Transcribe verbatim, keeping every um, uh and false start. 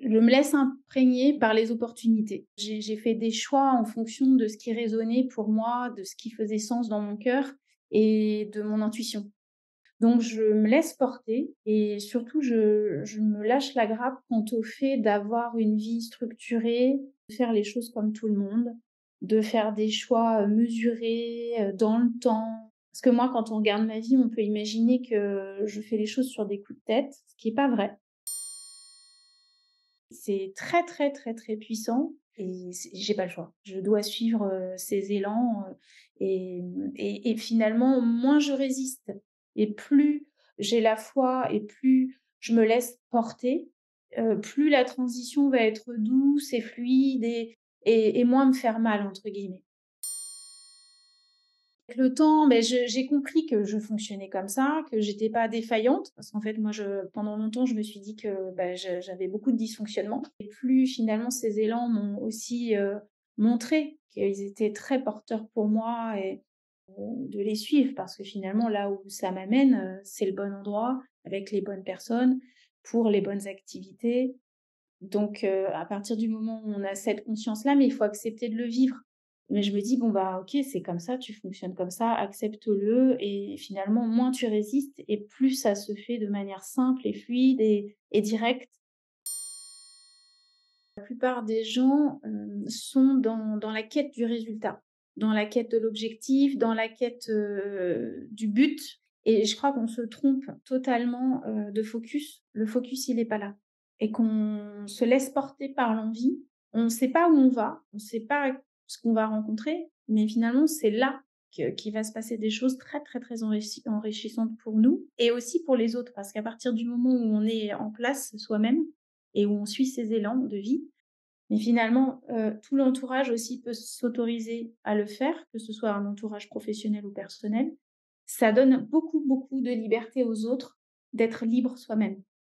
Je me laisse imprégner par les opportunités. J'ai j'ai fait des choix en fonction de ce qui résonnait pour moi, de ce qui faisait sens dans mon cœur et de mon intuition. Donc je me laisse porter et surtout je je me lâche la grappe quant au fait d'avoir une vie structurée, de faire les choses comme tout le monde, de faire des choix, heu, mesurés, heu, dans le temps. Parce que moi, quand on regarde ma vie, on peut imaginer que je fais les choses sur des coups de tête, ce qui est pas vrai. C'est très, très, très, très puissant et c'est j'ai pas le choix. Je dois suivre, heu, ces élans, heu et mmh et et finalement, moins je résiste et plus j'ai la foi et plus je me laisse porter, heu, plus la transition va être douce et fluide et et et moins me «faire mal» entre guillemets. Avec le temps, beh, je j'ai compris que je fonctionnais comme ça, que j'étais pas défaillante parce qu'en fait, moi, je pendant longtemps, je me suis dit que, bah, je j'avais beaucoup de dysfonctionnements et plus finalement ces élans m'ont aussi, heu, montré qu'ils étaient très porteurs pour moi et heu, de les suivre parce que finalement là où ça m'amène, heu, c'est le bon endroit, avec les bonnes personnes, pour les bonnes activités. Donc heu, à partir du moment où on a cette conscience-là, mais il faut accepter de le vivre. Mais je me dis: «Bon, bah, OK, c'est comme ça, tu fonctionnes comme ça, accepte-le» et finalement, moins tu résistes et plus ça se fait de manière simple et fluide et et directe. La plupart des gens, hem, sont dans dans la quête du résultat, dans la quête de l'objectif, dans la quête, heu, du but et je crois qu'on se trompe totalement, heu, de focus. Le focus, il est pas là et qu'on se laisse porter par l'envie. On ne sait pas où on va, on ne sait pas ce qu'on va rencontrer, mais finalement, c'est là que qu'il va se passer des choses très, très, très enrichi enrichissantes pour nous et aussi pour les autres. Parce qu'à partir du moment où on est en place soi-même et où on suit ses élans de vie, mais finalement, heu, tout l'entourage aussi peut s'autoriser à le faire, que ce soit un entourage professionnel ou personnel. Ça donne beaucoup, beaucoup de liberté aux autres d'être libre soi-même.